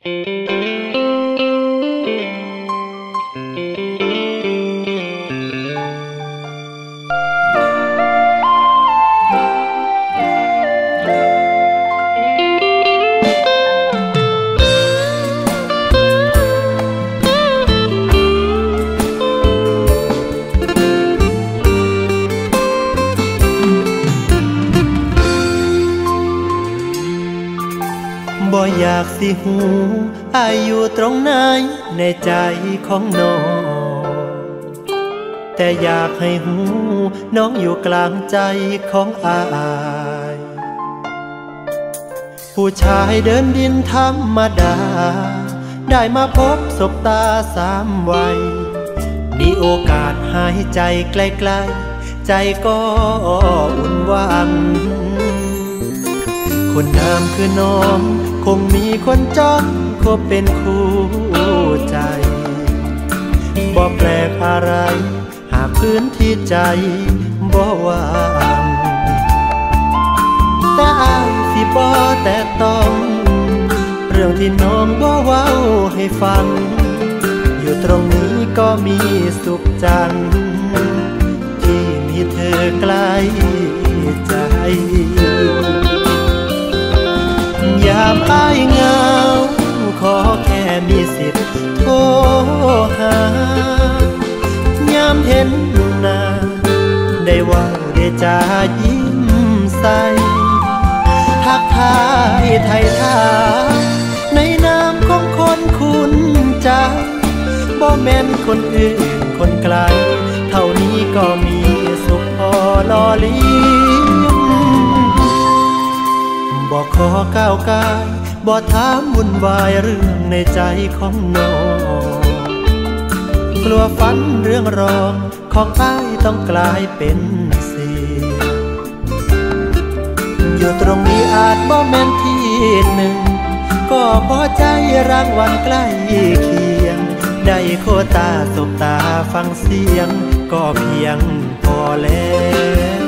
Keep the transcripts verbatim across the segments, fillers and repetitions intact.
บ่อยากสิหูอายุตรงไหนในใจของน้องแต่อยากให้หูน้องอยู่กลางใจของอายผู้ชายเดินดินธรรมดาได้มาพบศบตาสามวัยมีโอกาสหายใจใกล้ๆใจก็อุ่นหวังคนงามคือน้องคงมีคนจ้องคบเป็นคู่ใจบ่แปลกอะไรหากพื้นที่ใจบ่ว่างแต่อายสิบ่แต่ต้องเรื่องที่น้องบ่เว้าให้ฟังอยู่ตรงนี้ก็มีสุขจังที่มีเธอใกล้ใจยามอ้ายเหงาขอแค่มีสิทธิ์โทรหายามเห็นหน้าได้เว่าได้จายิ้มใสทักทายไทยทาในนามของคนคุ้นใจบ่แม่นคนอื่นคนไกลเท่านี้ก็มีสุขพอล่อเลี้ยงบ่ขอก้าวกายบ่ถามวุ่นวายเรื่องในใจของน้องกลัวฝันเรื่องรองของอ้ายต้องกลายเป็นเสียอยู่ตรงนี้อาจบ่แม่นที่หนึ่งก็พอใจรางวัลใกล้เคียงได้โคตาสบตาฟังเสียงก็เพียงพอแล้ว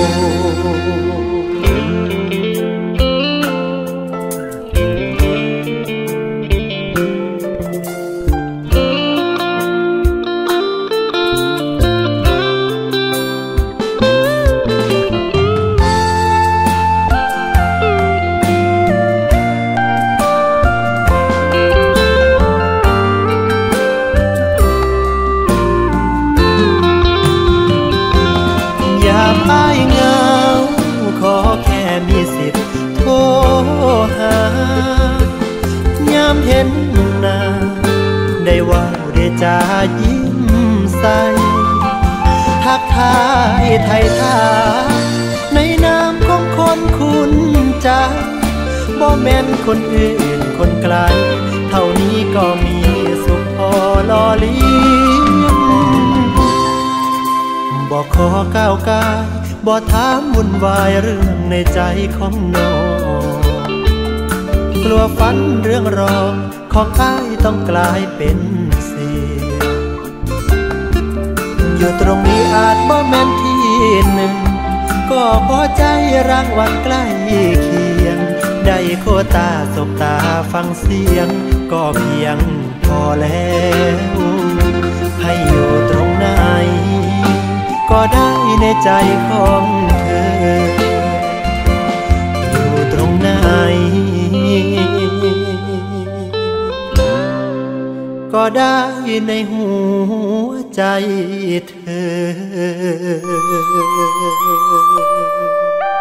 อ้ายเหงาขอแค่มีสิทธิ์โทรหายามเห็นหน้าได้เว่าได้จายิ้มใสทักทายไทยทาในนามของคนคุ้นใจบ่แม่นคนอื่นคนไกลเท่านี้ก็มีสุขพอล่อเลี้ยงบ่ขอก้าวกายบ่ถามวุ่นวายเรื่องในใจของน้องกลัวฝันเรื่องรองของอ้ายต้องกลายเป็นเสียอยู่ตรงนี้อาจบ่แม่นที่หนึ่งก็พอใจรางวัลใกล้เคียงได้โคตาสบตาฟังเสียงก็เพียงพอแล้วให้อยู่ตรงไหนก็ได้ในใจของเธออยู่ตรงไหนก็ได้ในหัวใจเธอ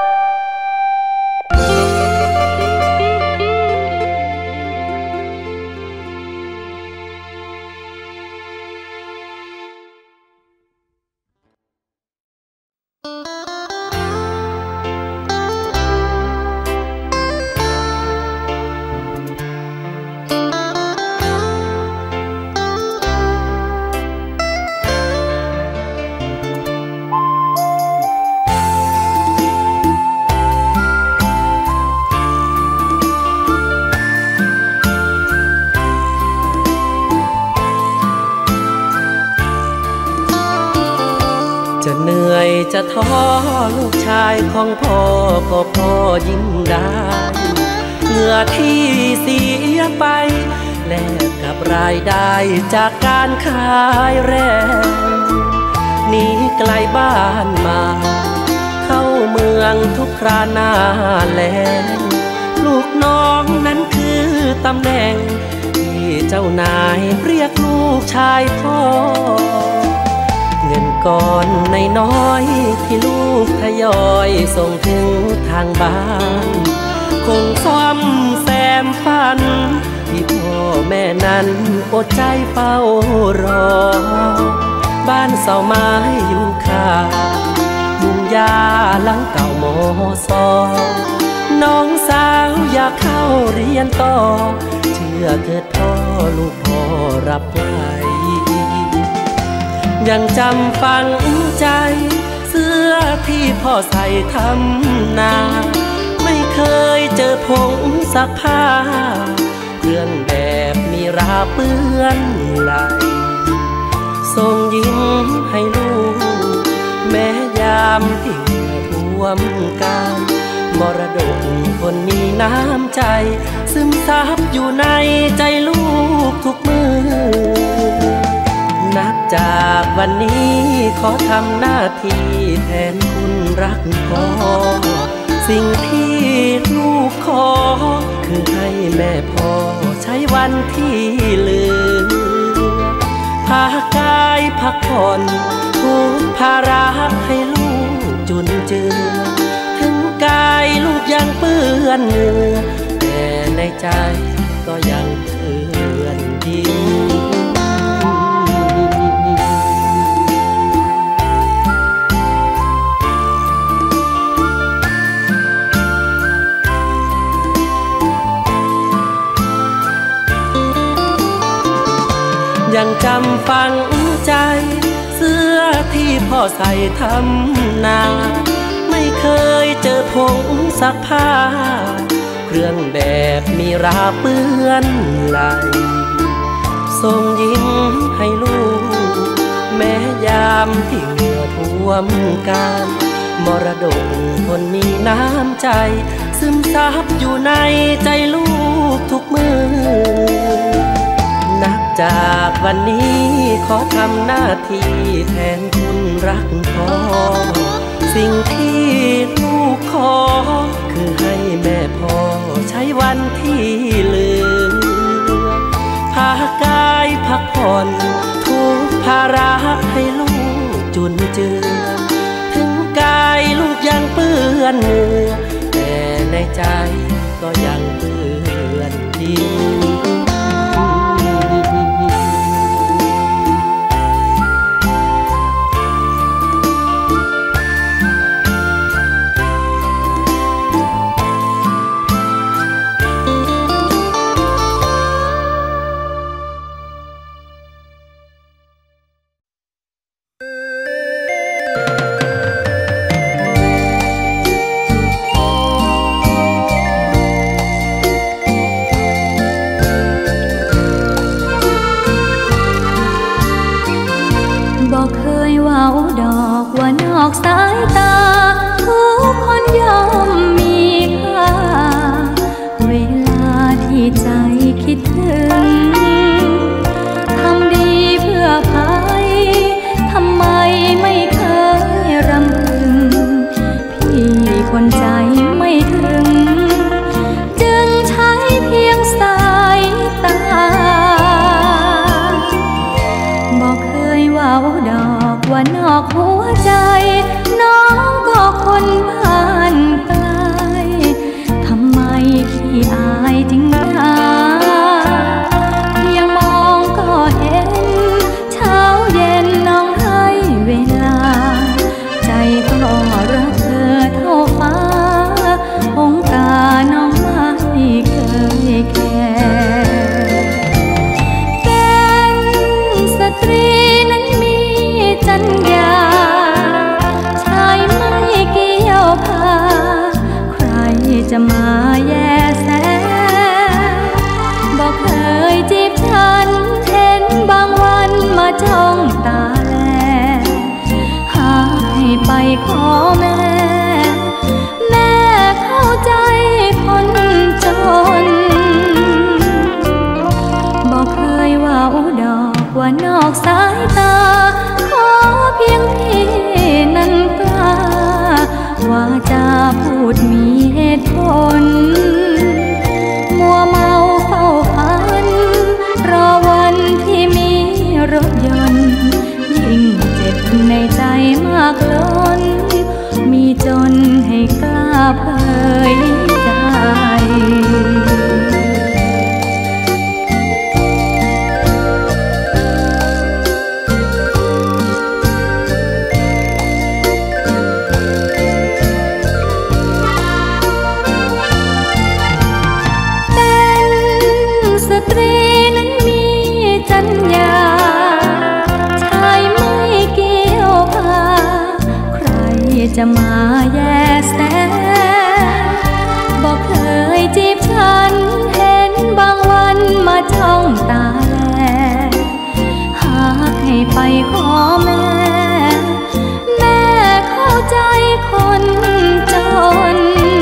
จะเหนื่อยจะท้อลูกชายของพ่อก็พ่อยิ่งได้เหงื่อที่เสียไปแลกกับรายได้จากการขายแรงหนีไกลบ้านมาเข้าเมืองทุกคราหน้าแลงลูกน้องนั้นคือตำแหน่งที่เจ้านายเรียกลูกชายพ่อเงินก้อนในน้อยที่ลูกทยอยส่งถึงทางบ้านคงซ่อมแซมฝันที่พ่อแม่นั้นอดใจเฝ้ารอบ้านเสาไม้อยู่ข้างมุงหญ้าหลังเก่าโมซอน้องสาวอยากเข้าเรียนต่อเชื่อเถิดพ่อลูกพ่อรับไว้ยังจำฝังใจเสื้อที่พ่อใส่ทำนาไม่เคยเจอผงซักผ้าเครื่องแบบมีราเปื้อนไหลส่งยิ้มให้ลูกแม้ยามที่เหงื่อท่วมกายมรดกคนมีน้ำใจซึมซับอยู่ในใจลูกทุกมือนับจากวันนี้ขอทำหน้าที่แทนคุณรักพ่อสิ่งที่ลูกขอคือให้แม่พ่อใช้วันที่เหลือพากายพักผ่อนทุกภาระให้ลูกจุนเจือถึงกายลูกยังเปื้อนเหงื่อแต่ในใจก็ยังเปื้อนยิ้มยังจำฝังใจเสื้อที่พ่อใส่ทำนาไม่เคยเจอผงซักผ้าเครื่องแบบมีราเปื้อนไหลส่งยิ้มให้ลูกแม้ยามที่เหงื่อท่วมกายมรดกคนมีน้ำใจซึมซับอยู่ในใจลูกทุกมือนับจากวันนี้ขอทำหน้าที่แทนคุณรักพ่อสิ่งที่ลูกขอคือให้แม่พ่อใช้วันที่เหลือพากายพักผ่อนทุกภาระให้ลูกจุนเจือถึงกายลูกยังเปื้อนเหงื่อแต่ในใจก็ยังเปื้อนยิ้มสายตาทุกคนย่อมมีค่าเวลาที่ใจคิดถึงทำดีเพื่อภัยทำไมไม่เคยรำพึงพี่คนใจไม่ถึงจึงใช้เพียงสายตาบอกเคยว่าดอกว่านอกหัวใจน้องก็คนบ้านไกลทำไมขี้อายจึงหาจาพูดมีเหตุผลมัวเมาเฝ้าฝันรอวันที่มีรถยนต์ยิ่งเจ็บในใจมากล้นมีจนให้กล้าเผยใจสตรีนั้นมีจรรยาชายไม่เกี่ยวพาใครจะมาแย่แสบอกเคยจีบฉันเห็นบางวันมาจ้องตาแลหากให้ไปขอแม่แม่เข้าใจคนจน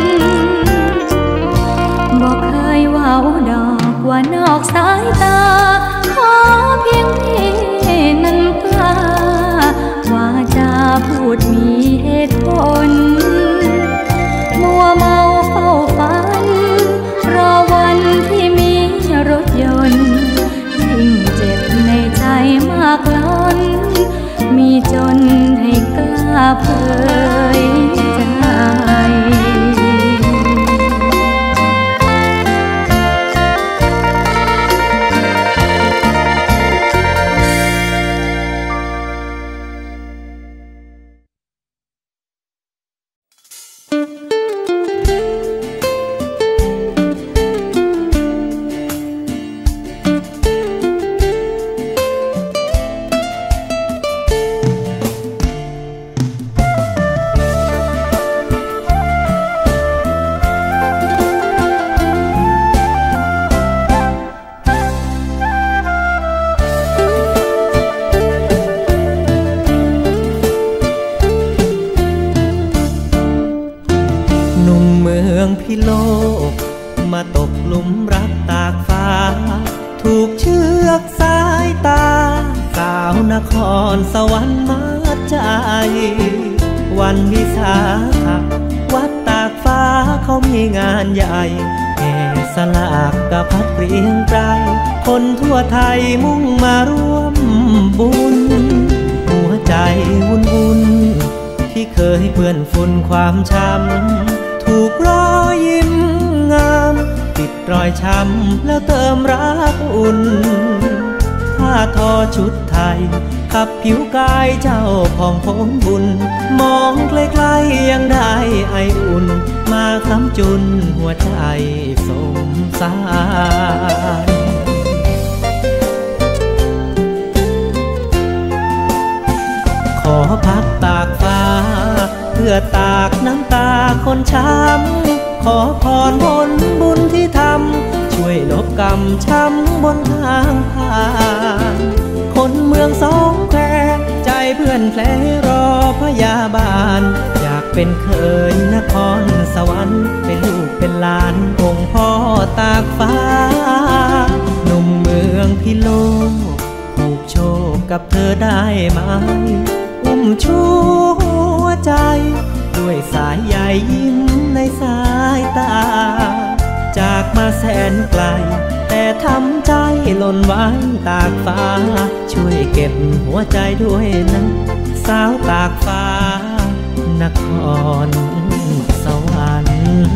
บอกเคยว่าดอกว่านอกสายตาขอเพียงพี่นั้นกล้าว่าจะพูดมีเหตุผลมัวเมาเฝ้าฝันรอวันที่มีรถยนต์ยิ่งเจ็บในใจมากล้นมีจนให้กล้าเผยใจพิโลกมาตกหลุมรักตากฟ้าถูกเชือกสายตาสาวนครสวรรค์มาใจวันวิสาขะวัดตากฟ้าเขามีงานใหญ่แห่สลากกะพัดเปรียงไกรคนทั่วไทยมุ่งมาร่วมบุญหัวใจวุ่นวุ่นที่เคยเปื้อนฝุ่นความช้ำถูกรอยยิ้มงามปิดรอยช้ำแล้วเติมรักอุ่นผ้าทอชุดไทยขับผิวกายเจ้าผ่องพ้นบุญมองใกล้ๆยังได้ไออุ่นมาค้ำจุนหัวใจสมสารขอพักตากฟ้าเพื่อตากน้ำตาคนช้ำขอพรผลบุญที่ทำช่วยลบกรรมช้ำบนทางผ่านคนเมืองสองแควใจเพื่อนแผลรอพยาบาลอยากเป็นเคยนครสวรรค์เป็นลูกเป็นหลานองค์พ่อตากฟ้าหนุ่มเมืองพิโลกผูกโชคกับเธอได้ไหมอุ้มชูหัวใจด้วยสายใยยิ้มในสายตาจากมาแสนไกลแต่ทำใจหล่นไว้ตากฟ้าช่วยเก็บหัวใจด้วยนะสาวตากฟ้านครสวรรค์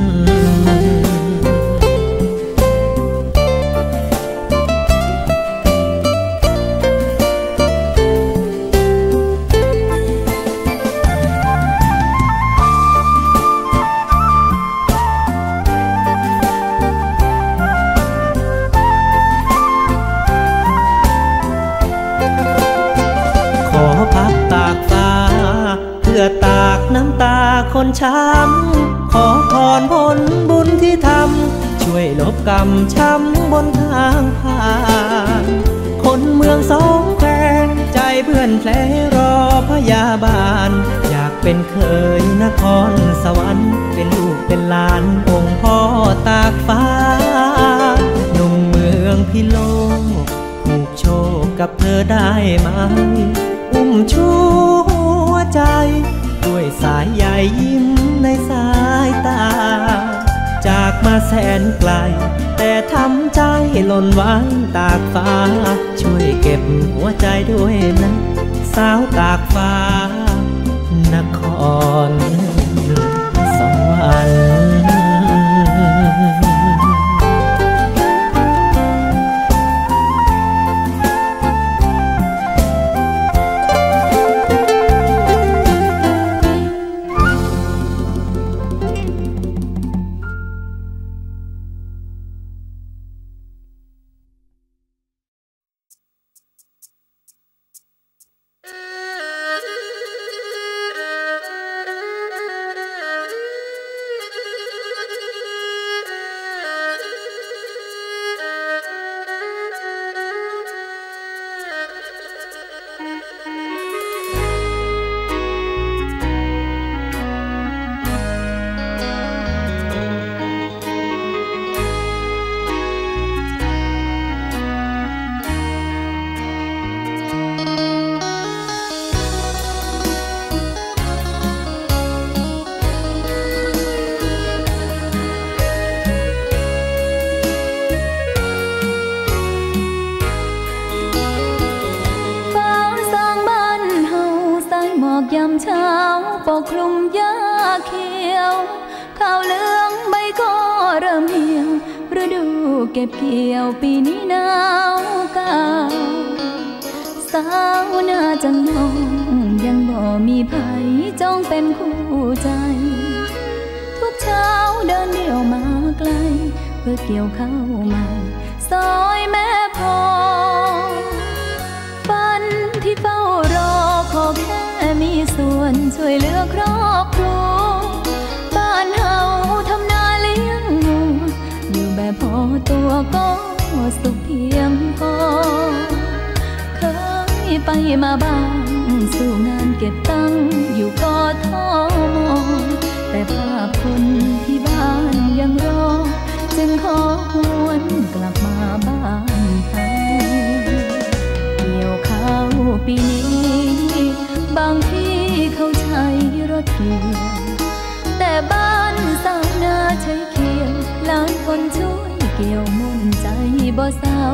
ตากน้ำตาคนช้ำขอพรผลบุญที่ทำช่วยลบกรรมช้ำบนทางผ่านคนเมืองสองแควใจเพื่อนแผลรอพยาบาลอยากเป็นเคยนครสวรรค์เป็นลูกเป็นหลานองค์พ่อตากฟ้าหนุ่มเมืองพิโลกผูกโชคกับเธอได้ไหมอุ้มชูหัวใจด้วยสายใยยิ้มในสายตาจากมาแสนไกลแต่ทำใจหล่นไว้ตากฟ้าช่วยเก็บหัวใจด้วยนะสาวตากฟ้านครสวรรค์ยามเช้าปกคลุมหญ้าเขียวข้าวเหลืองใบก็เริ่มเหี่ยวฤดูเก็บเกี่ยวปีนี้หนาวกาวสาวหน้าจังมองยังบ่มีไผจ้องเป็นคู่ใจทุกเช้าเดินเดี่ยวมาไกลเพื่อเกี่ยวข้าวใหม่ซอยแม่พอฝันที่เฝ้ารอขอแค่มีส่วนช่วยเหลือครอบครัวบ้านเฮาทำนาเลี้ยงงูอยู่แบบพอตัวก็สุขเพียงพอเคยไปมาบ้างสู่งานเก็บตังค์อยู่กทมแต่ภาพคนที่บ้านยังรอจึงขอหวนกลับมาบ้านไทยเกี่ยวข้าวปีนี้บางที่เขาใช้รถเกี่ยวแต่บ้านสาวนาใช้เคียวหลายคนช่วยเกี่ยวมุ่นใจบ่เศร้า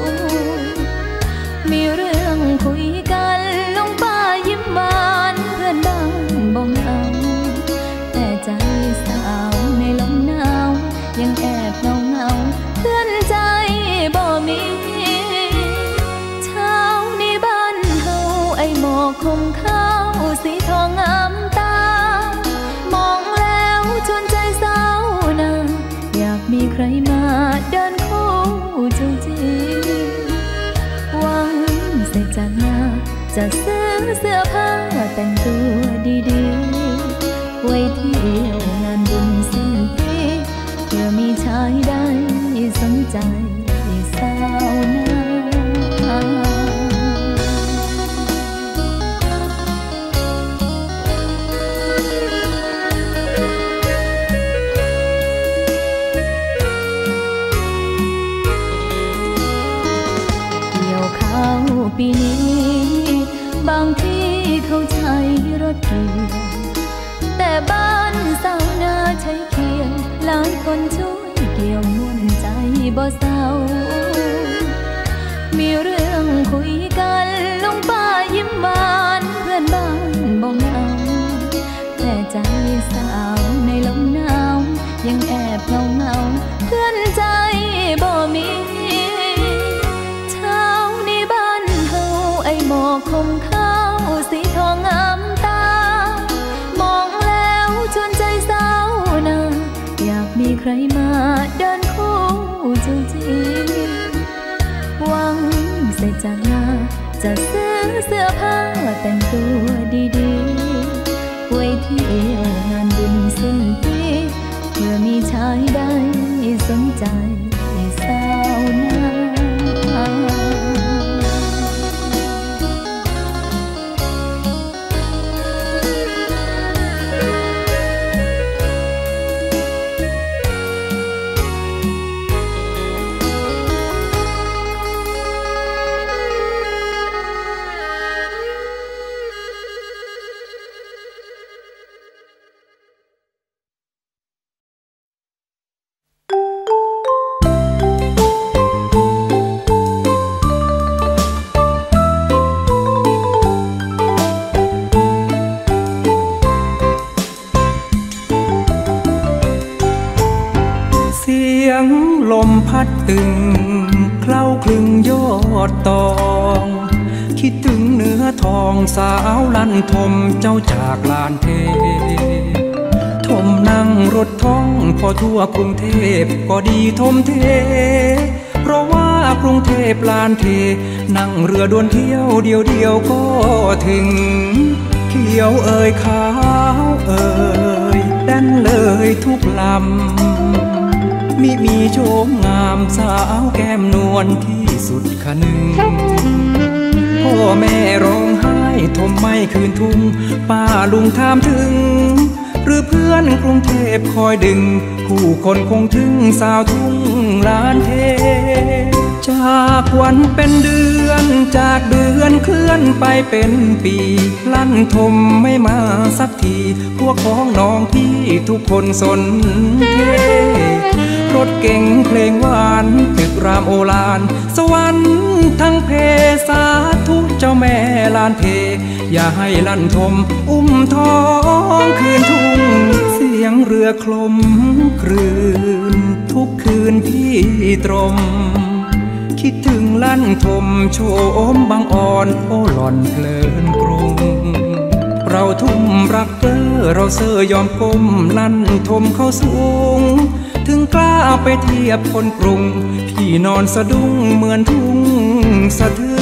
มีเรื่องคุยกันลุงป้ายิ้มหวานเพื่อนบ้านบ่เหงาแต่ใจสาวในลมหนาวยังแอบเงาเงาเพื่อนใจบ่มีเช้านี้บ้านเฮาไอหมอกคมข้าวสีทองงามตามองแล้วชวนใจสาวนาอยากมีใครมาเดินคู่จูจีหวังเสร็จจากงานจะซื้อเสื้อผ้าแต่งตัวดีๆไว้เที่ยวงานบุญสิ้นปีเพื่อมีชายได้สนใจสาวนาปีนี้บางที่เขาใช้รถเกี่ยวแต่บ้านสาวนาใช้เคียวหลายคนช่วยเกี่ยวมุ่นใจบ่เศร้ามีเรื่องคุยกันลุงป้ายิ้มหวานเพื่อนบ้านบ่เหงาแต่ใจสาวในลมหนาวยังแอบเงาเงาเพื่อนใจบ่มีหมอกคมข้าวสีทองงามตามองแล้วชวนใจสาวนาอยากมีใครมาเดินคู่จูจีหวังเสร็จจากงานจะซื้อเสื้อผ้าแต่งตัวดีๆไว้เที่ยวงานบุญสิ้นปีเพื่อมีชายได้สนใจสาวนาดตองคิดถึงเนื้อทองสาวลั่นทมเจ้าจากลานเททมนั่งรถท้องพอทั่วกรุงเทพก็ดีทมเทเพราะว่ากรุงเทพลานเทนั่งเรือด่วนเที่ยวเดียวเดียวก็ถึงเขียวเอ่ยขาวเอ่ยแดนเลยทุกลำมิมีโฉมงามสาวแก้มนวลที่สุดคะนึงพ่อแม่ร้องไห้ทมไม่คืนทุ่งป้าลุงถามถึงหรือเพื่อนกรุงเทพคอยดึงผู้คนคงถึงสาวทุ่งลานเทจากวันเป็นเดือนจากเดือนเคลื่อนไปเป็นปีลั่นทมไม่มาสักทีพวกพ้องน้องพี่ทุกคนสนเทรถเก่งเพลงหวานตึกรามโอฬารสวรรค์ทั้งเพสาธุเจ้าแม่ลานเทอย่าให้ลั่นทมอุ้มท้องคืนทุ่งเสียงเรือคลมคลื่นทุกคืนพี่ตรมคิดถึงลั่นทมโฉมบางอ่อนโอ้หล่อนเพลินกรุงเราทุ่มรักเก้อเราเสื้อยอมก้มลั่นทมเข้าสูงถึงกล้าไปเทียบคนกรุงพี่นอนสะดุ้งเหมือนทุ่งสะเทือน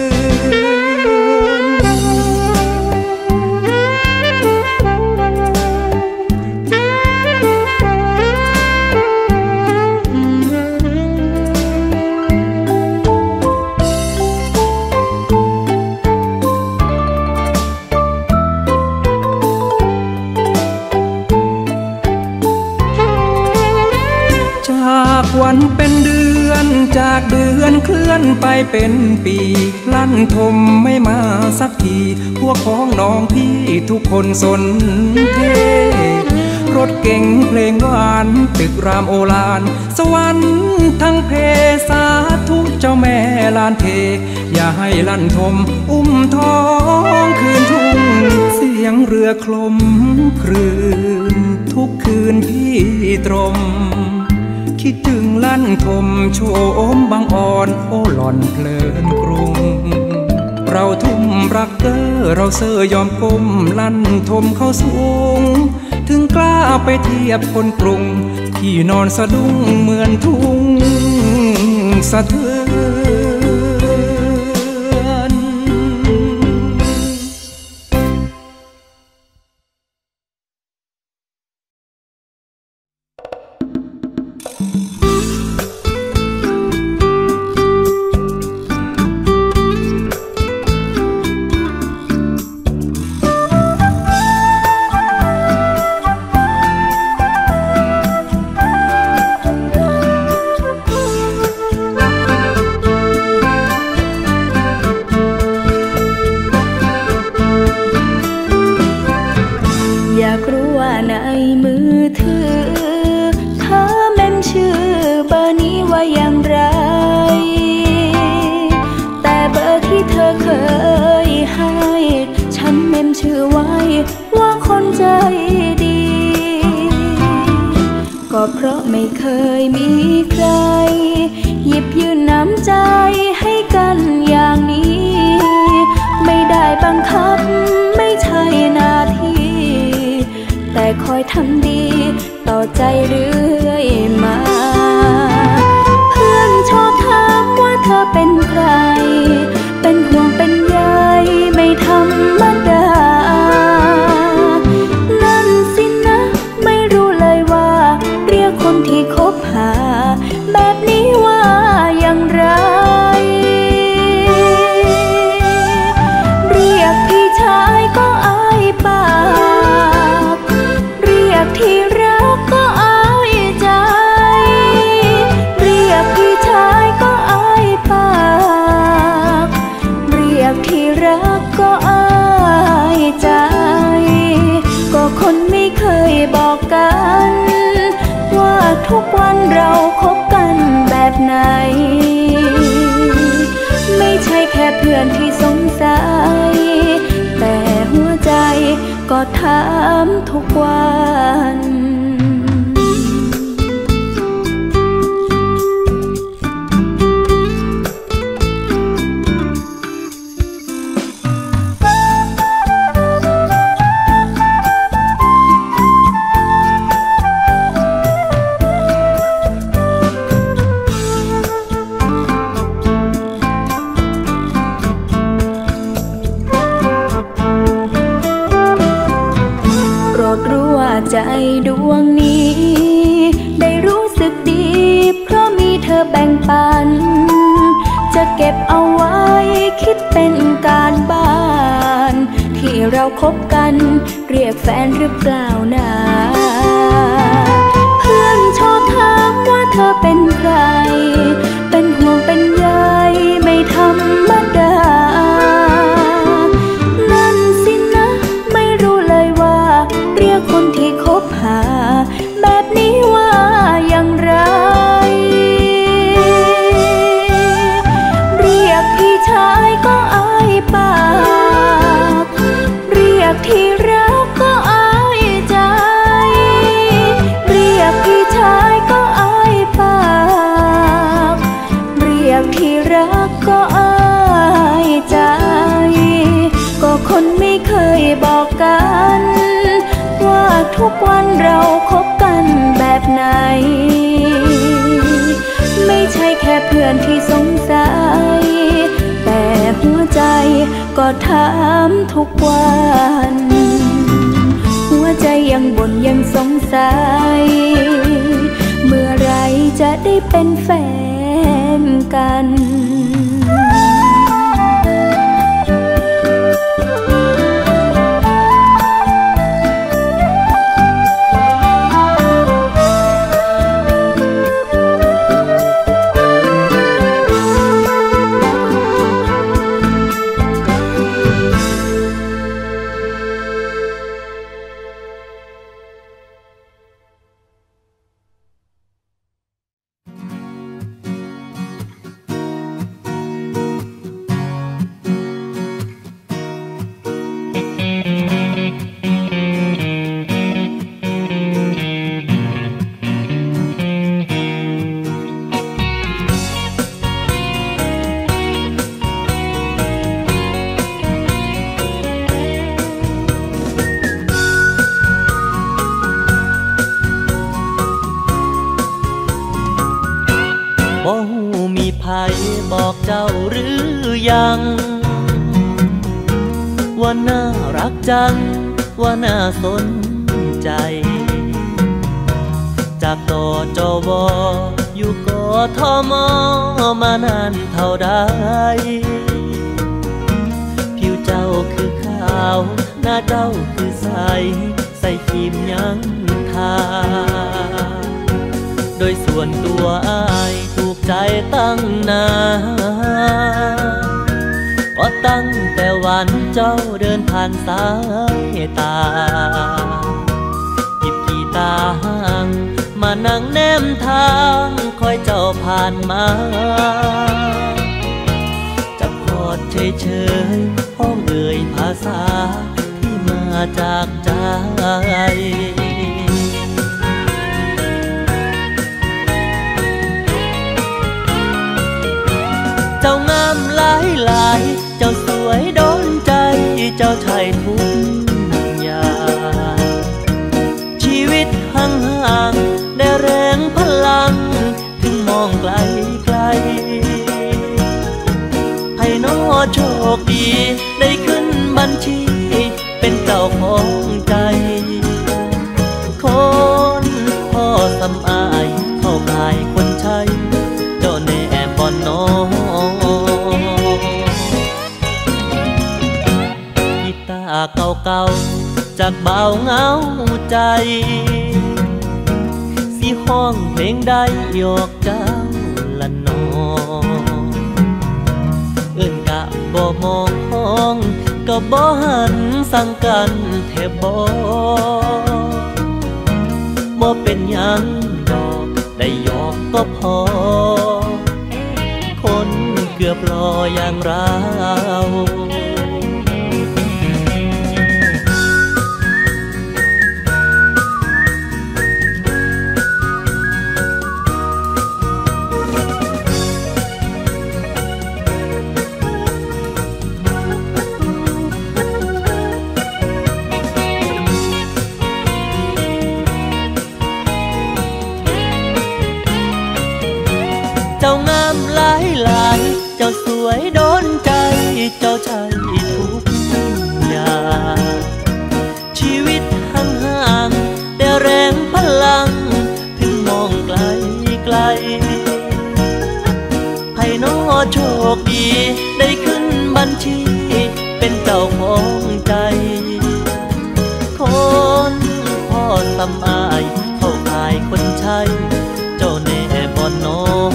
วันเป็นเดือนจากเดือนเคลื่อนไปเป็นปีลั่นทมไม่มาสักทีพวกพ้องน้องพี่ทุกคนสนเทรถเก่งเพลงหวานตึกรามโอฬารสวรรค์ทั้งเพสาธุเจ้าแม่ลานเทอย่าให้ลั่นทมอุ้มท้องคืนทุ่งเสียงเรือคลมคลื่นทุกคืนพี่ตรมคิดถึงลั่นทมโฉมบางอ่อนโอ้หล่อนเพลินกรุงเราทุ่มรักเก้อเราเสื้อยอมก้มลั่นทมเข้าสูงถึงกล้าไปเทียบคนกรุงพี่นอนสะดุ้งเหมือนทุ่งสะเทือนเพราะไม่เคยมีใครหยิบยื่นน้ำใจให้กันอย่างนี้ไม่ได้บังคับไม่ใช่หน้าที่แต่คอยทำดีต่อใจเรื่อยมาเพื่อนชอบถามว่าเธอเป็นใครเป็นห่วงเป็นใยไม่ธรรมดาคนที่คบหาแบบนี้ว่าอย่างไรเรียกพี่ชายก็อายปากเรียกที่รักก็อายใจเรียกพี่ชายก็อายปากเรียกที่รักก็อายใจก็คนไม่เคยบอกกันว่าทุกวันเราคบกันแบบไหนไม่ใช่แค่เพื่อนที่สงสัยแต่หัวใจก็ถามทุกวันดวงนี้ได้รู้สึกดีเพราะมีเธอแบ่งปันจะเก็บเอาไว้คิดเป็นการบ้านที่เราคบกันเรียกแฟนหรือเปล่านะเพื่อนชอบถามว่าเธอเป็นใครเป็นห่วงเป็นใยไม่ธรรมดานั่นสินะไม่รู้เลยว่าเรียกคนที่คบหาแบบนี้ว่าอย่างไรเรียกพี่ชายก็อายปากเรียกที่รักก็อายใจเรียกพี่ชายก็อายปากเรียกที่รักก็อายใจก็คนไม่เคยบอกกันว่าทุกวันเราคบกันแบบไหนไม่ใช่แค่เพื่อนที่สงสัยแต่หัวใจก็ถามทุกวันหัวใจยังบ่นยังสงสัยเมื่อไรจะได้เป็นแฟนกันบอกเจ้าหรือยังว่าน่ารักจังว่าน่าสนใจจากตจวอยู่กทมมานานเท่าใดผิวเจ้าคือขาวหน้าเจ้าคือใสใส่ครีมยังทาโดยส่วนตัวอ้ายถูกใจตั้งนานก็ตั้งแต่วันเจ้าเดินผ่านสายตาหยิบกีตาร์ห่างมานั่งแนมทางคอยเจ้าผ่านมาจับคอดเฉยๆห้องเอ่ยภาษาที่มาจากใจเจ้างามหลายหลายเจ้าสวยโดนใจเจ้าชายทุกอย่างชีวิตห่างห่างได้แรงพลังถึงมองไกลไกลให้น้อโชคดีได้ขึ้นบัญชีเป็นเจ้าของใจคนพ่อสำอายเข้ากายคนใช้เจ้าแน่บอนน้องกีตาร์เก่าๆจากเบาเงาใจสิห้องเพลงใดยอกเจ้าละนอเอิ้นกะบ่มองห้องก็บ่หันสั่งกันแทบบ่บ่เป็นหยังดอกได้ยอกก็พอคนเกือบรออย่างเราเจ้างามหลายหลายเจ้าสวยโดนใจเจ้าชายคดีได้ขึ้นบัญชีเป็นเจ้าของใจคนพ่อสำอายเข้าขายคนใช้เจ้าแน่บ่น้อง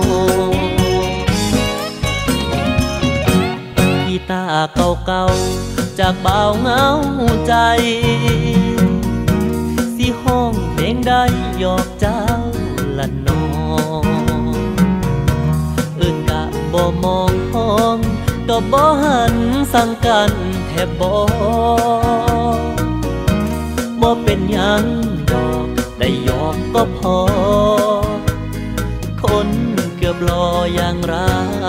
กีตาร์เก่าๆจากบ่าวเหงาใจสิห้องเพลงได้หยอกเจ้าละน้องเอิ้นกะบ่มองห้องก็บ่หันสั่งกันแทบบ่บ่เป็นหยังดอกได้หยอกก็พอคนเกือบรออย่างเรา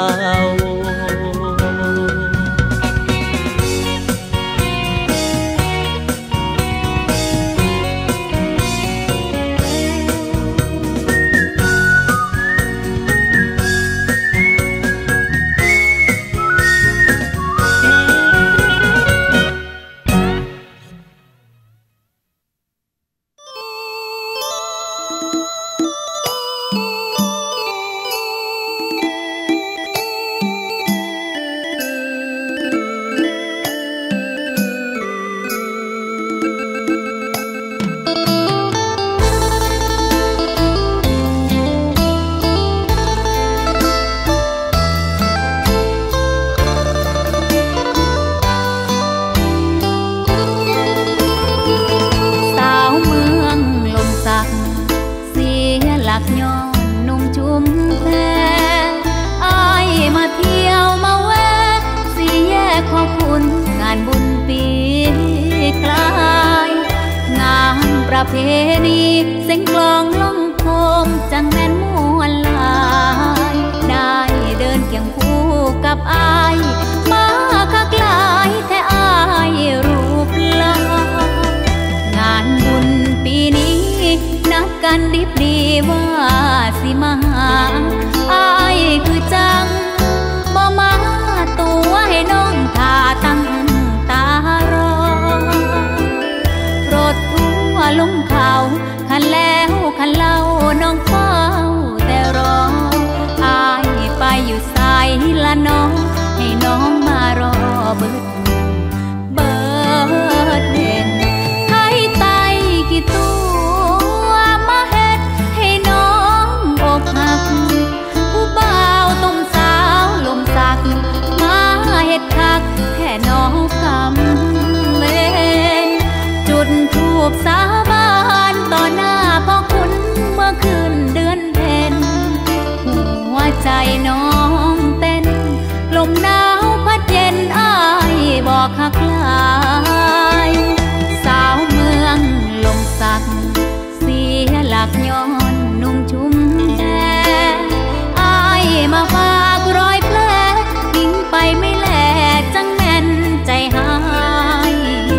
ประเพณีเสียงกลองล่องโคมจังแม่นมวนลายได้เดินเคียงคู่กับอายมาคักหลายแท้อายรูปหล่องานบุญปีนี้นัดกันดิบดีว่าสิมาหาอายคือจังบ่มาตัวให้น้องท่าตั้งตารอรถลงเขาคันแล้วคันเล่าน้องเฝ้าแต่รออายไปอยู่ไสละน้องให้น้องมารอเบิดเบิดเด่นให้ไตกี่ตัวมาเฮ็ดให้น้องอกหักผู้บ่าวต้มสาวลมสักมาเฮ็ดคักแค่น้องกำเวนจุดทูบสาบานต่อหน้าพ่อคุณเมื่อคืนเดือนเพ็ญหัวใจน้องเต้นลมหนาวพัดเย็นอ้ายบอกหักลายสาวเมืองลมสักเสียหลักย้อนนุ่งชุ่มแดงอ้ายมาฝากรอยแผลทิ้งไปไม่แลจังแม่นใจหาย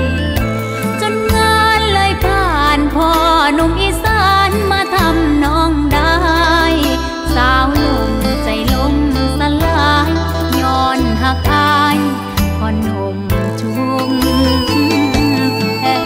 พ่อหนุ่มอีสานมาทำน้องได้สาวลมใจลมสลายย้อนหักอายพ่อหนุ่มชุ่มแพ้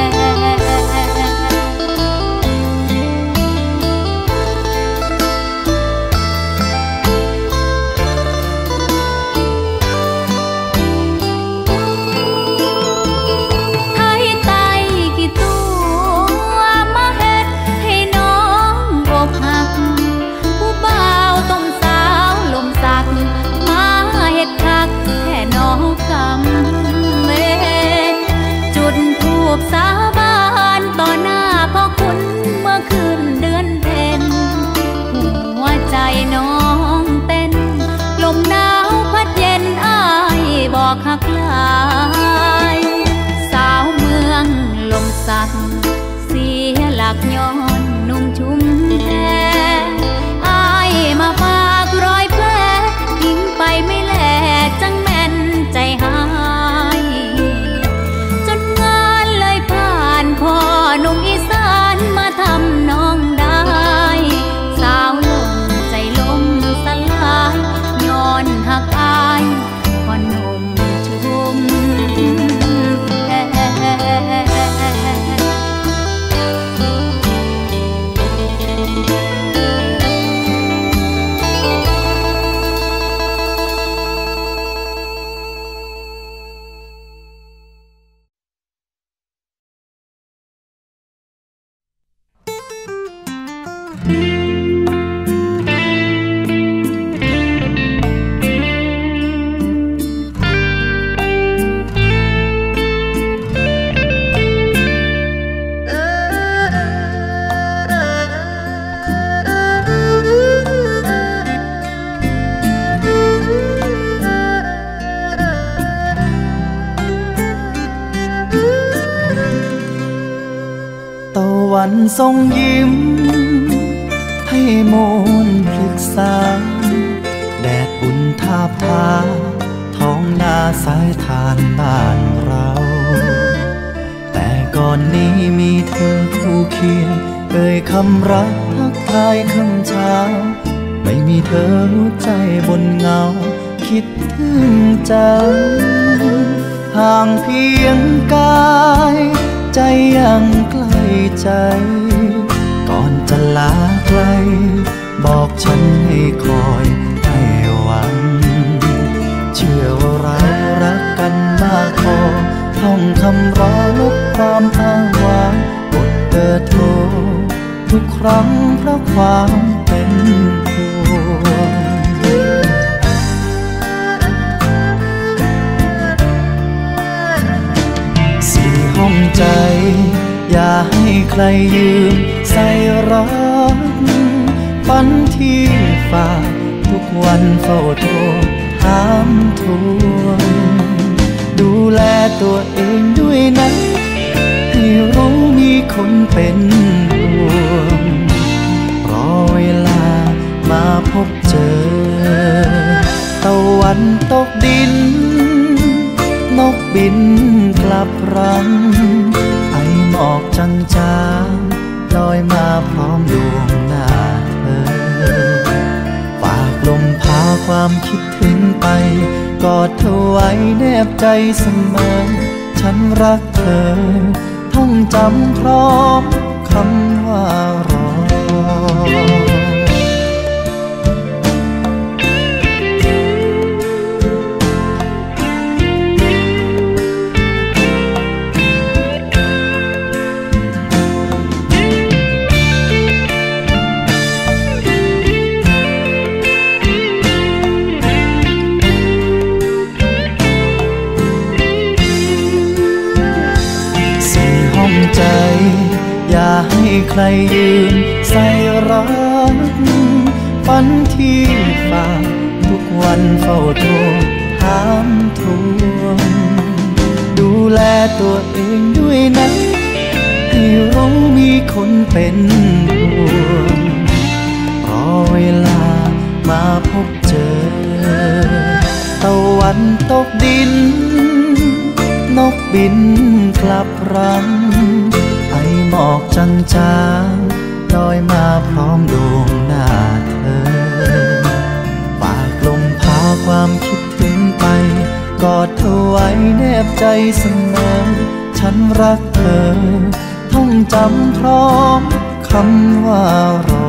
สาบานต่อหน้าพ่อคุณเมื่อคืนเดือนเพ็ญหัวใจน้องเต้นลมหนาวพัดเย็นอ้ายบอกหักลายสาวเมืองลมสักเสียหลักย้อนนุ่งชุ่มแดงอ้ายมาฝากรอยแผลทิ้งไปไม่แลจังแม่นใจหายพ่อหนุ่มอีสานมาทำน้องได้สาวลมใจลมสลายย้อนหักอายพ่อหนุ่มชุ่มแพ้วันทรงยิ้มให้โมนพลึกษาแดดอุ่นทาบทาท้องนาสายทานบ้านเราแต่ก่อนนี้มีเธอคู่เคียงเอ่ยคำรักทักทายคำเช้าไม่มีเธอรู้ใจบนเงาคิดถึงจังห่างเพียงกายใจยังใกล้ใจก่อนจะลาไกลบอกฉันให้คอยให้หวังเชื่อว่าเรารักกันมากพอท่องคำรอลบความอ้างว้างกดเบอร์โทรทุกครั้งเพราะความเป็นห่วงสี่ห้องใจอย่าให้ใครยืมใส่รักฝันที่ฝากทุกวันเฝ้าโทรถามทวงดูแลตัวเองด้วยนะให้รู้มีคนเป็นห่วงรอเวลามาพบเจอตะวันตกดินนกบินกลับรังไอหมอกจางๆลอยมาพร้อมดวงหน้าเธอฝากลมพาความคิดถึงไปกอดเธอไว้แนบใจเสมอฉันรักเธอท่องจำพร้อมคำว่ารอใจอย่าให้ใครยืมใส่รักฝันที่ฝากทุกวันเฝ้าโทรถามทวงดูแลตัวเองด้วยนะให้รู้มีคนเป็นห่วงรอเวลามาพบเจอตะวันตกดินนกบินกลับรังไอหมอกจางๆลอยมาพร้อมดวงหน้าเธอฝากลมพาความคิดถึงไปกอดเธอไว้แนบใจเสมอฉันรักเธอท่องจำพร้อมคำว่ารอ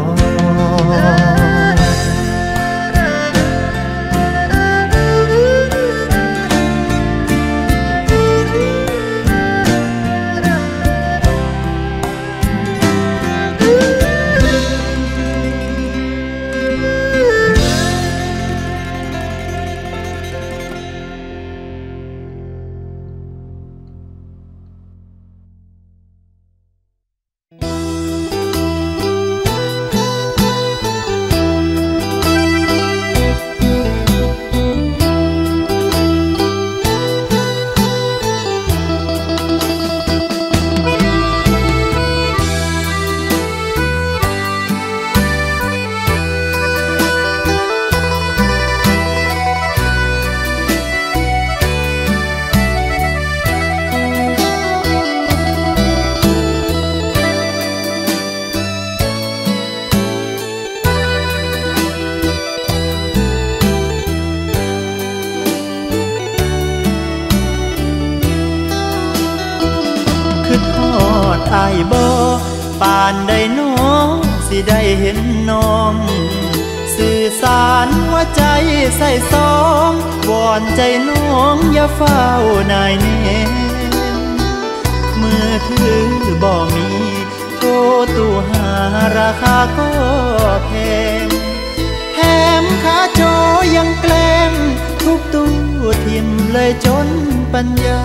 อายบ่ป่านใดน้องสิได้เห็นน้องสื่อสารว่าใจใส่สองวอนใจน้องอย่าเฝ้านายเน้นมือถือบ่มีโทรตู้หาราคาก็แพงแถมขาจอยังแกล้งทุบตู้ทิ่มเลยจนปัญญา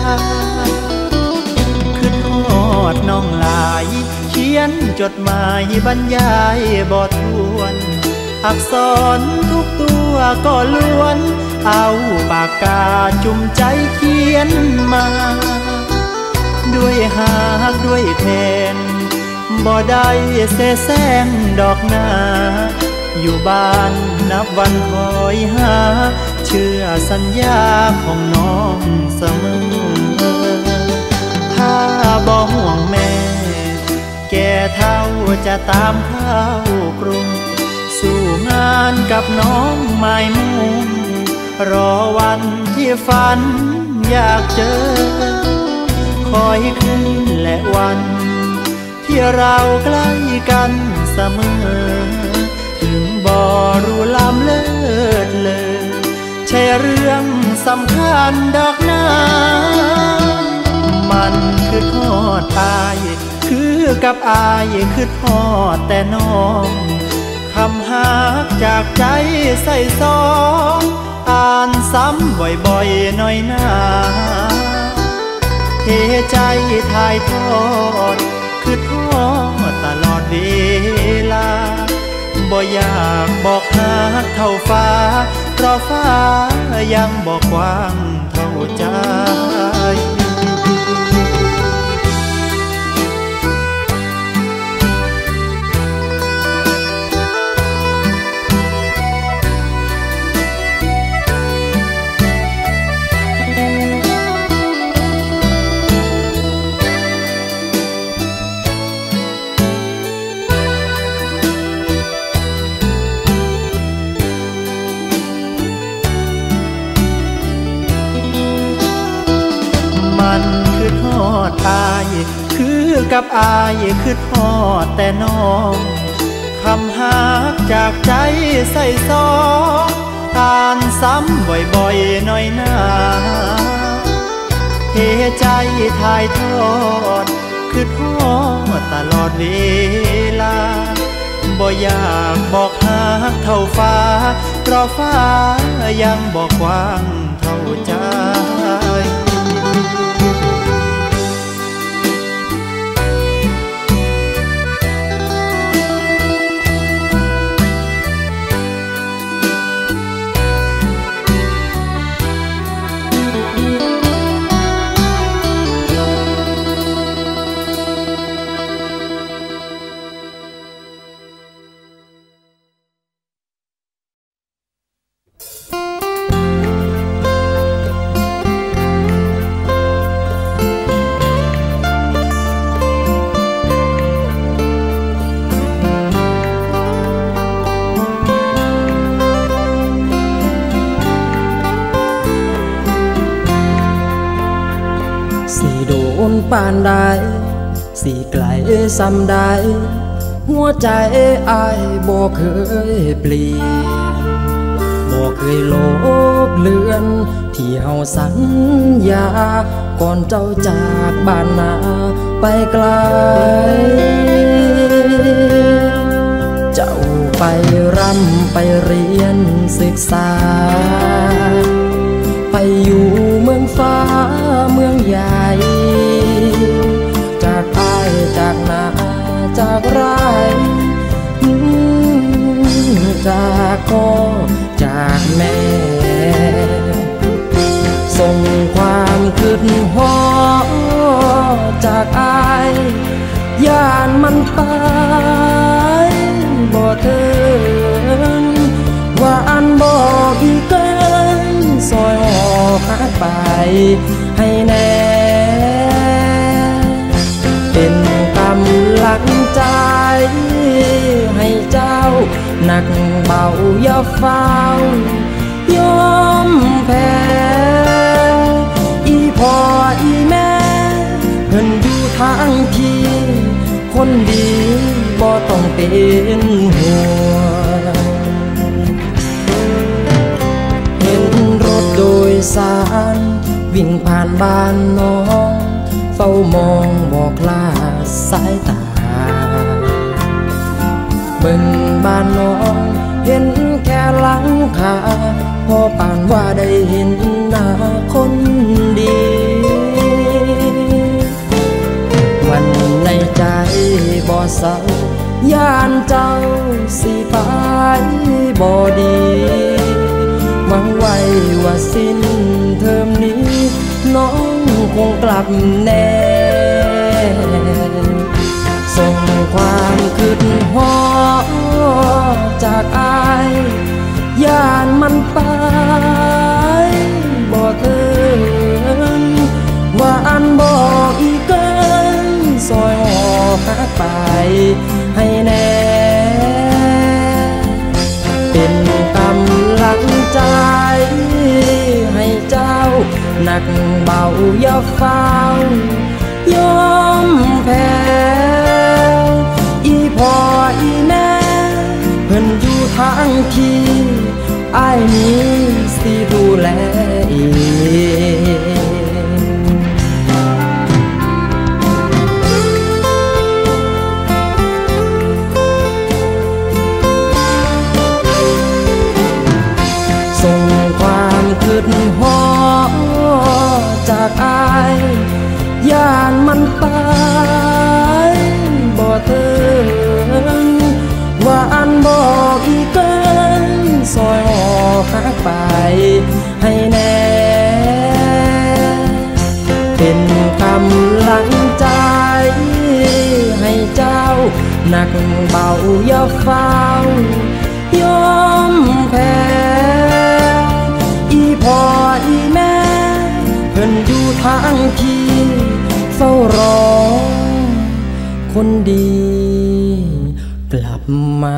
ฮอดน้องหลายเขียนจดหมายบรรยายบ่ทวนอักษรทุกตัวก็ล้วนเอาปากกาจุ่มใจเขียนมาด้วยหากด้วยแทนบ่ได้เสแสร้งดอกนาอยู่บ้านนับวันคอยหาเชื่อสัญญาของน้องเสมอถ้าบ่ห่วงแม่แก่เท่าจะตามเข้ากรุงสู่งานกับน้องหมายมุ่งรอวันที่ฝันอยากเจอคอยคืนและวันที่เราใกล้กันเสมอถึงบ่รู้ล้ำเลิศเลยใช่เรื่องสำคัญดอกนามันคือทอดตายคือกับอายคือทอดแต่น้องคำหักจากใจใส่ซองอ่านซ้ำบ่อยๆหน่อยหน้าเทใจทายทอดคือทอดตลอดเวลาบ่อยากบอกหักเท่าฟ้าเพราะฟ้ายังบอกกว้างเท่าใจมันคือทอดอายคือกับอายคือทอดแต่น้องคำหักจากใจใส่ซองอ่านซ้ำบ่อยๆหน่อยหน้าเทใจทายทอดคือทอดตลอดเวลาบ่อยากบอกหักเท่าฟ้าเพราะฟ้ายังบอกกว้างเท่าใจปานใดสิไกลซ้ำใดหัวใจอายบ่เคยเปลี่ยนบ่เคยลบเลือนที่เฮาสัญญาก่อนเจ้าจากบ้านนาไปไกลเจ้าไปร่ำไปเรียนศึกษาไปอยู่เมืองฟ้าเมืองใหญ่จากอ้ายจากนาจากไร่จากพ่อจากแม่ส่งความคิดฮอดจากอ้ายย่านมันไปบ่ถึงว่าอันบอกอีกเกินซอยหอกหายไปให้แน่เป็นกำลังใจให้เจ้าหนักเบาอย่าเฝ้ายอมแพ้อีพ่ออีแม่เพิ่นอยู่ทางพี่คนดีบ่ต้องเป็นห่วงเห็นรถโดยสารวิ่งผ่านบ้านน้องเฝ้ามองบอกลาสายตาเบิ่งบ้านน้องเห็นแค่หลังคาพอปานว่าได้เห็นหน้าคนดีวันในใจบ่เศร้าย่านเจ้าสิไปบ่ดีหวังไว้ว่าสิ้นเทอมนี้น้องคงกลับแน่ส่งความคืดฮอดจากอายย่านมันไปบ่ถึงว่าอันบอกอีกเกินซอยหอหักไปให้แน่เป็นกำลังใจให้เจ้าหนักเบาอย่าเฝ้ายอมแพ้อีพ่ออีแม่เพิ่นอยู่ทางที่อ้ายนี้สิดูแลเองส่งความคืดฮอดจากอ้ายย่านมันไปบ่ถึงว่าอันบอกอีกเกินซอยหอหักไปให้แน่เป็นกำลังใจให้เจ้าหนักเบาอย่าเฝ้ายอมแพ้อีพ่ออีแม่เพิ่นอยู่ทางที่เฝ้ารอคนดีกลับมา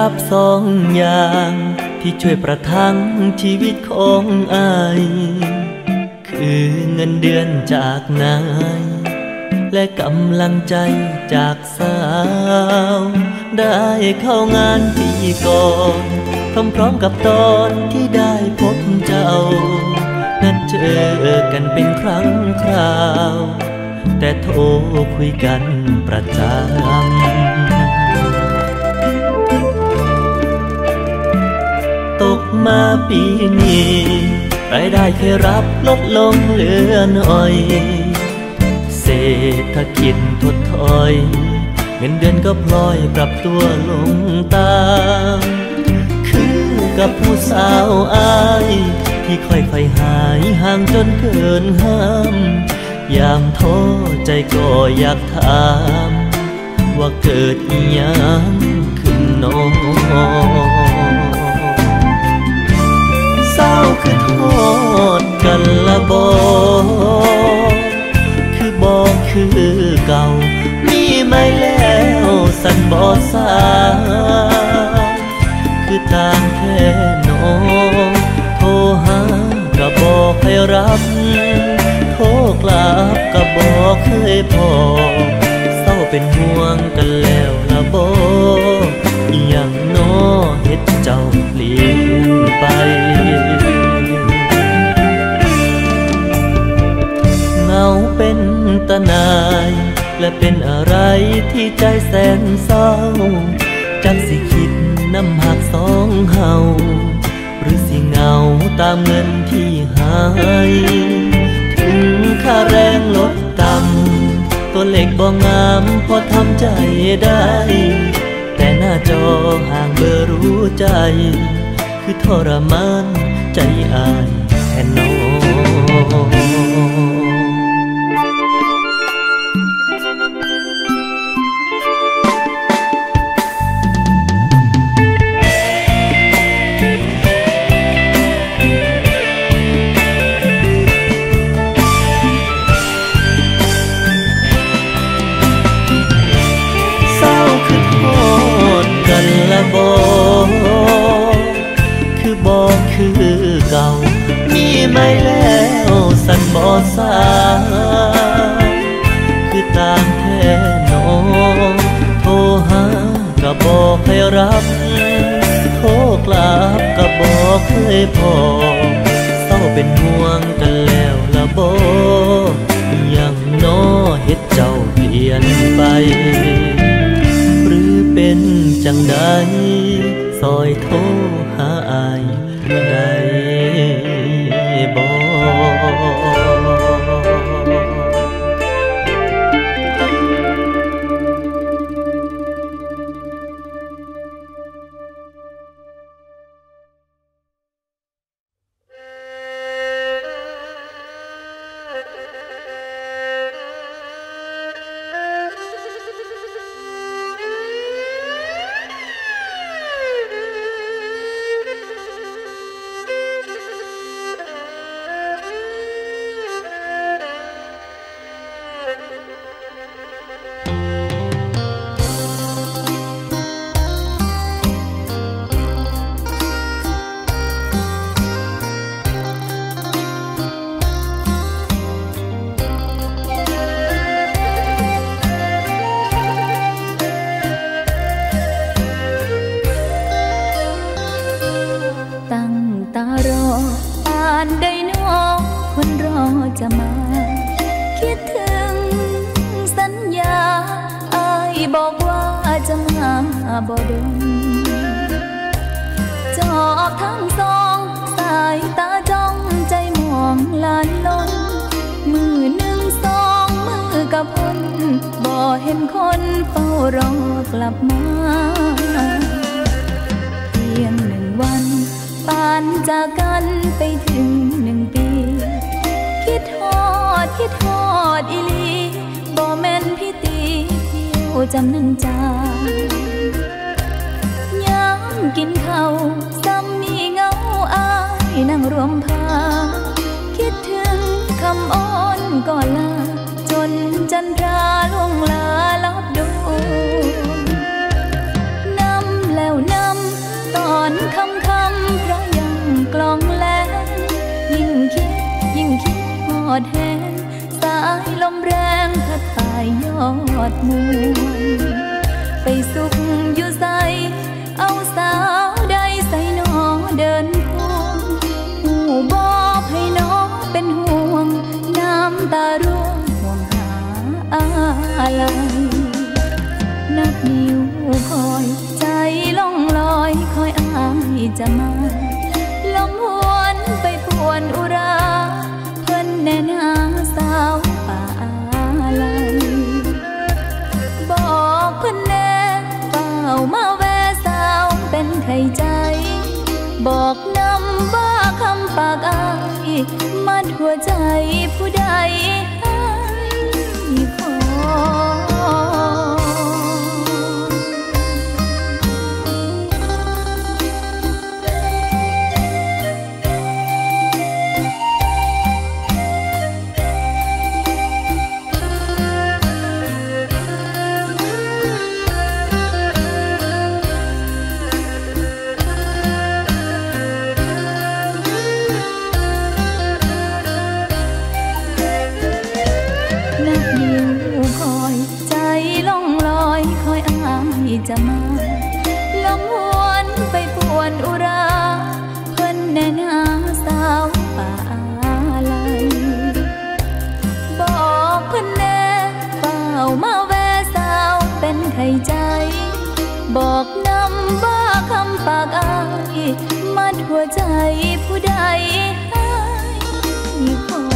รับสองอย่างที่ช่วยประทังชีวิตของอายคือเงินเดือนจากนายและกำลังใจจากสาวได้เข้างานปีก่อนพร้อมๆกับตอนที่ได้พบเจ้านัดเจอกันเป็นครั้งคราวแต่โทรคุยกันประจำตกมาปีนี้รายได้เคยรับลดลงเหลือน้อยเศรษฐกิจถดถอยเงินเดือนก็พลอยปรับตัวลงตามคือกับผู้สาวอายที่ค่อยๆหายห่างจนเกินห้ามยามท้อใจก็อยากถามว่าเกิดอีหยังขึ้นน้องเศร้าคือโทษกันละบ่คือบ่คือเก่ามีไม่แล้วสันบ่สาคือต่างแค่น้องโทรหาก็บอกให้รับโทรกลับก็บอกเคยพอเศร้าเป็นห่วงกันแล้วละบ่อีหยังน้อเฮ็ดเจ้าเปลี่ยนไปเงาเป็นตาหน่ายและเป็นอะไรที่ใจแสนเศร้าจักสิคิดน้ำหักสองเฮาหรือสิเงาตามเงินที่หายถึงค่าแรงลดต่ำตัวเลขบ่งามพอทำใจได้แต่หน้าจอห่างเบอร์รู้ใจคือทรมานใจอายแทนน้องคือบอกคือเก่ามีไม่แล้วสันบ่สาคือต่างแค่น้องโทรหาก็บอกให้รับโทรกลับก็บอกเคยพอเศร้าเป็นห่วงกันแล้วละบ่ยังน้อเฮ็ดเจ้าเปลี่ยนไปหรือเป็นจังใดซอยโทรหาอายได้บ่จะมาคิดถึงสัญญาอายบอกว่าจะมาบ่ดนจอบทั้งสองสายตาจ้องใจมองลานลนมือหนึ่งสองมือกับพ้นบ่เห็นคนเฝ้ารอกลับมาเพียงหนึ่งวันปานจากกันไปถึงหนึ่งปีคิดทอดคิดทอดอีลีบ่แม่นพี่ตีเที่ยวจำนันจายามกินข้าวซ้ำมีเงาอายนั่งรวมพาคิดถึงคำอ้อนก่อนลาจนจันทราลงลาลับดูน้ำแล้วน้ำดแห้งสายลมแรงพัดตายยอดมวยไปสุขอยู่ใสเอาสาวใดใส่นอเดินควงหูบอกให้น้องเป็นห่วงน้ำตาร่วงห่วงหาอะไรนับนิ้วคอยใจล่องลอยคอยอายจะมาลมหวนไปพวนอุราเพิ่นแน่นาสาวป่าอะไรบอกเพิ่นแน่เฝ้ามาแวะสาวเป็นไข่ใจบอกนำว่าคำปากอายมัดหัวใจผู้ใดให้พอจะมาลมหวนไปปวนอุราเพิ่นแน่นาสาวป่าอะไรบอกเพิ่นแน่เฝ้ามาแวะสาวเป็นไข่ใจบอกนำว่าคำปากอายมัดหัวใจผู้ใดให้พอ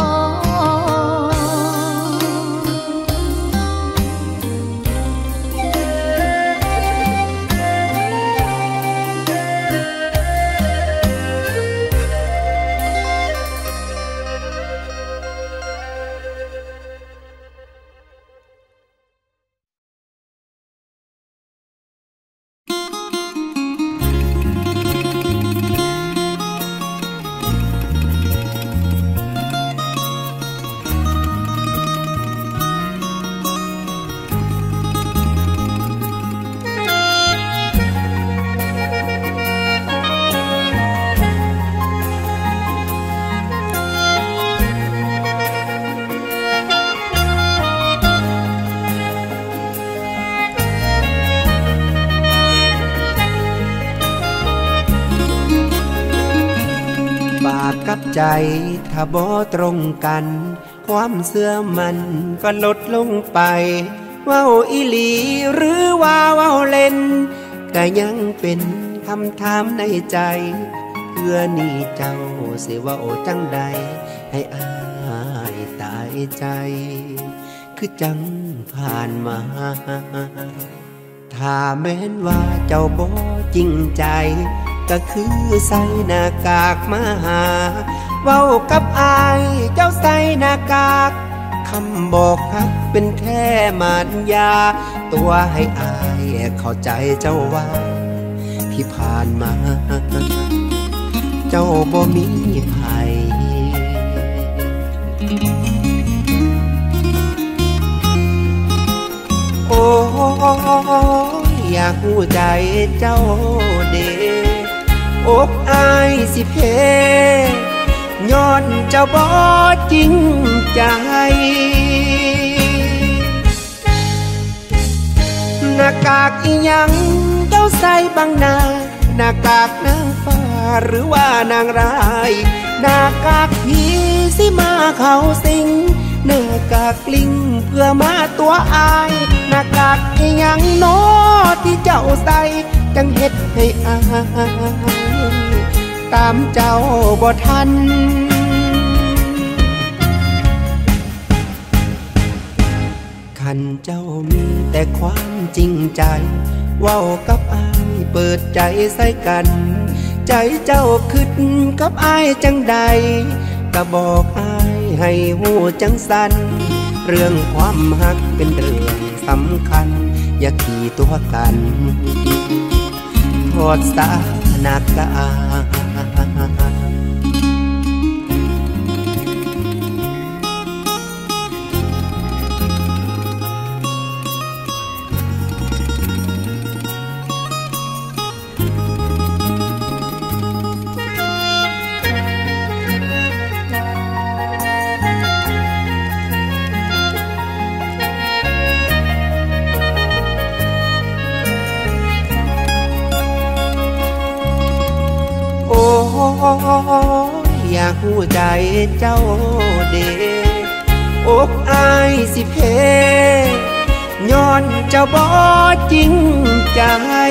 กับใจถ้าบ่ตรงกันความเสื่อมันก็ลดลงไปเว้าอีหลีหรือว่าเว้าเล่นก็ยังเป็นคำถามในใจเพื่อนี่เจ้าสิเว้าจังใดให้อายตายใจคือจังผ่านมาถ้าแม้นว่าเจ้าบ่จริงใจก็คือใส่หน้ากากมาหาเว้ากับอายเจ้าใส่หน้ากากคำบอกฮักเป็นแค่มารยาตัวให้อายเข้าใจเจ้าว่าที่ผ่านมาเจ้าบ่มีภัยโอ้อยากรู้ใจเจ้าเด้อกอายสิเพย้อนเจ้าบ่จริงใจหน้ากากอีหยังเจ้าใส่บังหน้าหน้ากากนางฟ้าหรือว่านางร้ายหน้ากากผีสิมาเข้าสิงหน้ากากลิงเพื่อมาตัวอายหน้ากากอีหยังน้อที่เจ้าใส่จังเฮ็ดให้อายตามเจ้าบ่ทันคันเจ้ามีแต่ความจริงใจเว้ากับอายเปิดใจใส่กันใจเจ้าคิดกับอายจังใดก็บอกอายให้หูจังสันเรื่องความฮักเป็นเรื่องสำคัญอย่าขี่ตัวกันถอดสาหน้ากากอยากหูใจเจ้าเดอกอายสิเพย้อนเจ้าบ่จริงใจ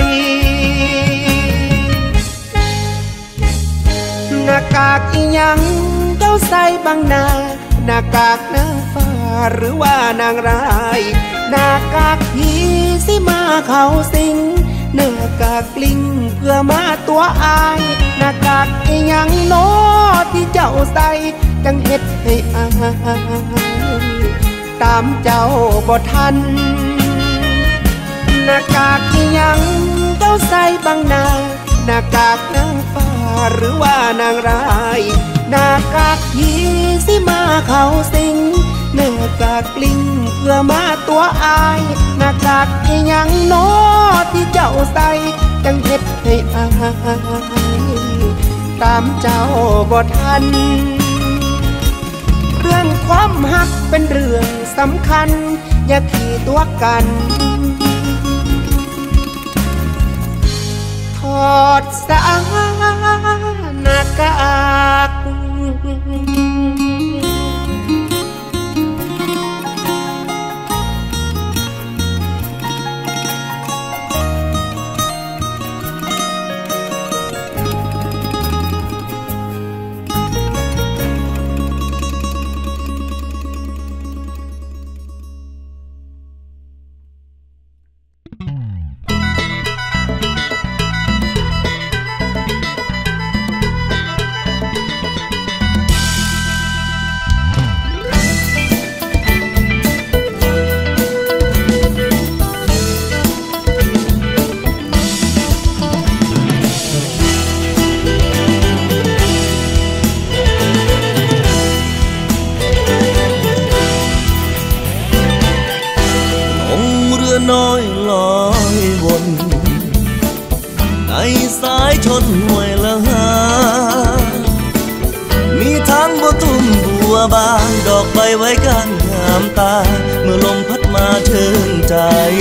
หน้ากากอีหยังเจ้าใส่บังหน้าหน้ากากนางฟ้าหรือว่านางร้ายหน้ากากผีสิมาเข้าสิงหน้ากากลิงเพื่อมาตัวอายหน้ากากอีหยังโน้ที่เจ้าใส่จังเฮ็ดให้อายตามเจ้าบ่ทันหน้ากากอีหยังเจ้าใส่บังหน้าหน้ากากนางฟ้าหรือว่านางร้ายหน้ากากผีสิมาเข้าสิงหน้ากากลิงเพื่อมาตัวอายหน้ากากอีหยังโน้ที่เจ้าใส่จังเฮ็ดให้อายตามเจ้าบ่ทันเรื่องความหักเป็นเรื่องสำคัญอย่าขี่ตัวกันถอดสาหน้ากากน้อยลอยวนในสายชนห้วยละหามีทางบัวตุ้มบัวบานดอกใบไว้กันงามตาเมื่อลมพัดมาเชิญใจ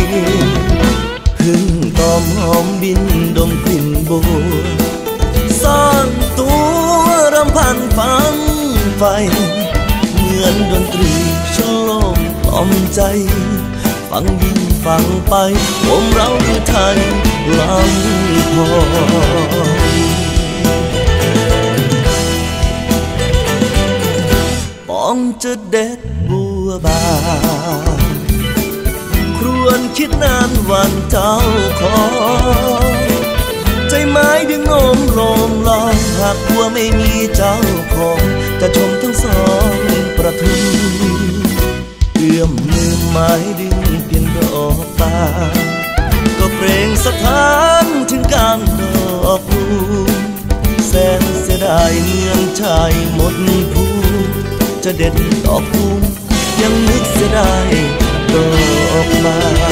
พึ่งตอมหอมบินดมกลิ่นบัวซ่อนตัวรำพันฟังไฟเหมือนดนตรีฉลองกล่อมใจฟังยิ่งฟังไปผมเราคือไทยลำพอปองจะเด็ดบัวบานครวนคิดนานวันเจ้าขอใจไม้ดึงโน้มโลมลอยหากบัวไม่มีเจ้าของจะชมทั้งสองประทุมเอื้อมมือไม้ดึงเพียงดอกตาก็เปล่งสถานถึงการดอกบัวแสนเสียดายเมืองชายหมดภูจะเด็ดดอกบัวยังนึกเสียดายดอกไม้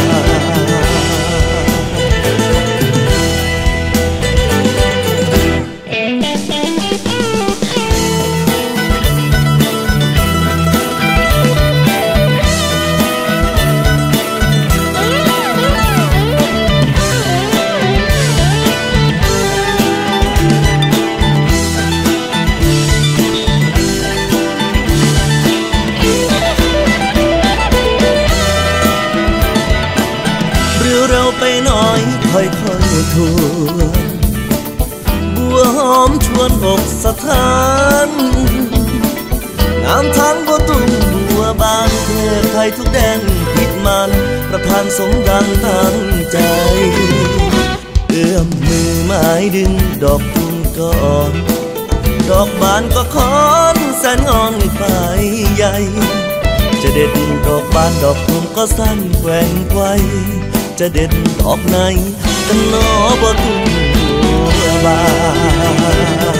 ค่อยๆทวนบัวหอมชวนอกสถานงามทางบัวตุ้มบัวบานเทไทยทุกแดนผิดมันประทานสมดังตั้งใจเอื้อมมือไม้ดึงดอกตุ้มก่อนดอกบานก็คอนแสนงอนไปใหญ่จะเด็ดดอกบานดอกตุ้มก็สั้นแกว่งไกวจะเด็ดดอกไหนกันนอบ่ตุ้มบัวบาน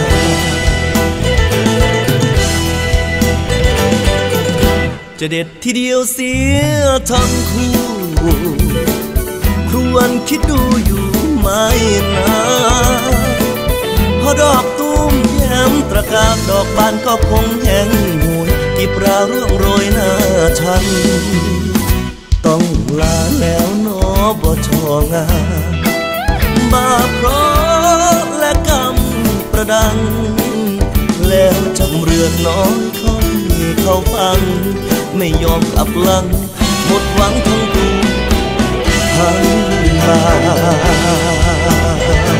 จะเด็ดทีเดียวเสียทั้งคู่ครวนคิดดูอยู่ไม่นานพอดอกตุ้มแย้มตระกาศดอกบานก็คงแห้งหวยกีบราร่วงโรยหน้าฉันต้องลาแล้วหนอบ่ชองาบาปเพราะและกรรมประดังแล้วจำเรือนน้อยค่อยเข้าฟังไม่ยอมกลับหลังหมดหวังทั้งตัวทั้งทาง